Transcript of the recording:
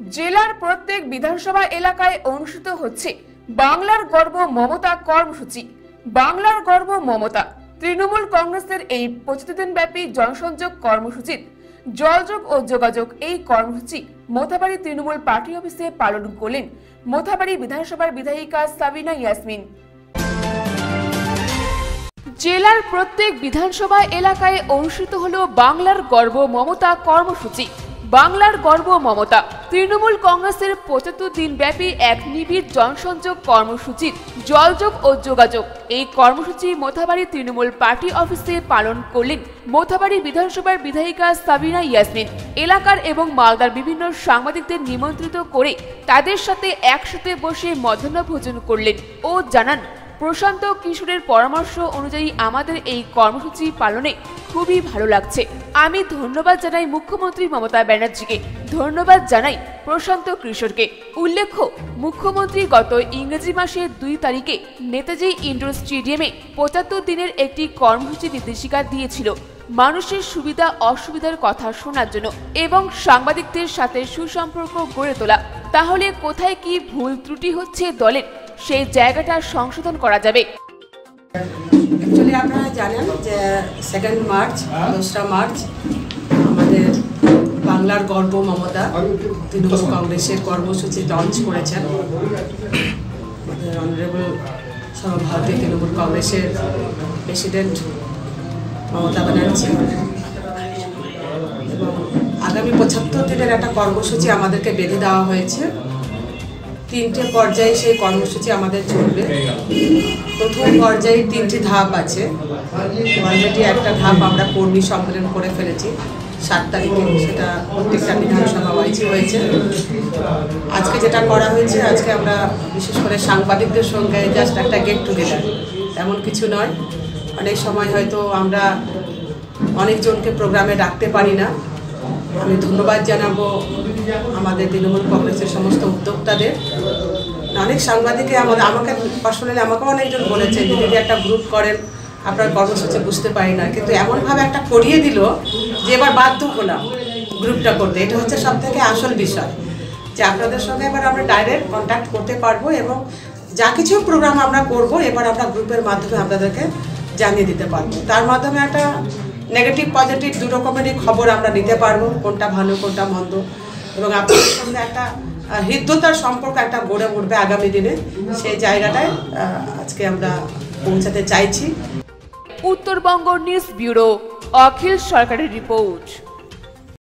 জেলার প্রত্যেক বিধানসভা এলাকায় অনুষ্ঠিত হচ্ছে বাংলার গর্ব মমতা কর্মসূচি। বাংলার গর্ব মমতা তৃণমূল কংগ্রেসের এই 25 দিনব্যাপী জনসংযোগ কর্মসূচির জলযোগ ও যোগাযোগ এই কর্মসূচি মোথাবাড়ি তৃণমূল পার্টি অফিসে পালন করলেন মোথাবাড়ি বিধানসভার বিধায়িকা সাবিনা ইয়াসমিন। জেলার প্রত্যেক বিধানসভা এলাকায় অনুষ্ঠিত হলো বাংলার গর্ব মমতা কর্মসূচি। বাংলার গর্ব মমতা তৃণমূল কংগ্রেসের 75 দিনব্যাপী এক নিবিড় জনসংযোগ কর্মসূচির জলযোগ ও যোগাযোগ এই কর্মসূচি মোথাবাড়ি তৃণমূল পার্টি অফিসে পালন করলেন মোথাবাড়ি বিধানসভার বিধায়িকা সাবিনা ইয়াসমিন। এলাকার এবং মালদার বিভিন্ন সাংবাদিকদের নিমন্ত্রিত করে তাদের সাথে একসাথে বসে মধ্যাহ্নভোজন করলেন ও জানান, প্রশান্ত কিশোরের পরামর্শ অনুযায়ী আমাদের এই কর্মসূচি পালনে খুবই ভালো লাগছে। আমি ধন্যবাদ জানাই মুখ্যমন্ত্রী মমতা ব্যানার্জিকে, ধন্যবাদ জানাই প্রশান্ত কিশোরকে। উল্লেখ্য, মুখ্যমন্ত্রী গত ইংরেজি মাসের 2 তারিখে নেতাজি ইন্ডোর স্টেডিয়ামে 75 দিনের একটি কর্মসূচি নির্দেশিকা দিয়েছিল মানুষের সুবিধা অসুবিধার কথা শোনার জন্য এবং সাংবাদিকদের সাথে সুসম্পর্ক গড়ে তোলা। তাহলে কোথায় কি ভুল ত্রুটি হচ্ছে দলের, সেই জায়গাটা সংশোধন করা যাবে। অ্যাকচুয়ালি আপনারা জানেন যে 2 মার্চ 2রা মার্চ আমাদের বাংলার গর্ব মমতা তৃণমূল কংগ্রেসের কর্মসূচি লঞ্চ করেছেন আমাদের অনারেবল সর্বভারতীয় তৃণমূল কংগ্রেসের প্রেসিডেন্ট মমতা ব্যানার্জি। এবং আগামী 75 দিনের একটা কর্মসূচি আমাদেরকে বেঁধে দেওয়া হয়েছে। 3টে পর্যায়ে সেই কর্মসূচি আমাদের চলবে। প্রথম পর্যায়ে 3টি ধাপ আছে। অলরেডি একটা ধাপ আমরা কর্মী সম্মেলন করে ফেলেছি 7 তারিখে, সেটা প্রত্যেকটা বিধানসভা ওয়াইজ হয়েছে। আজকে যেটা করা হয়েছে, আজকে আমরা বিশেষ করে সাংবাদিকদের সঙ্গে জাস্ট একটা গেট টুগেদার, তেমন কিছু নয়। অনেক সময় হয়তো আমরা অনেকজনকে প্রোগ্রামে রাখতে পারি না। আমি ধন্যবাদ জানাবো আমাদের তৃণমূল কংগ্রেসের সমস্ত উদ্যোক্তাদের। অনেক সাংবাদিকে আমাকে পার্সোনালি আমাকেও অনেকজন বলেছেন যে যদি একটা গ্রুপ করেন আপনার কর্মসূচি বুঝতে পারি না, কিন্তু এমনভাবে একটা করিয়ে দিল যে এবার বাধ্য হলাম গ্রুপটা করতে। এটা হচ্ছে সবথেকে আসল বিষয়, যে আপনাদের সঙ্গে এবার আমরা ডাইরেক্ট কন্ট্যাক্ট করতে পারবো এবং যা কিছু প্রোগ্রাম আমরা করব এবার আমরা গ্রুপের মাধ্যমে আপনাদেরকে জানিয়ে দিতে পারবো। তার মাধ্যমে একটা নেগেটিভ পজিটিভ 2 রকমেরই খবর আমরা নিতে পারবো, কোনটা ভালো কোনটা মন্দ, এবং আপনাদের সঙ্গে একটা হৃদ্যতার সম্পর্ক একটা গড়ে উঠবে আগামী দিনে। সেই জায়গাটায় আজকে আমরা পৌঁছাতে চাইছি। উত্তরবঙ্গ নিউজ ব্যুরো, অখিল সরকারের রিপোর্ট।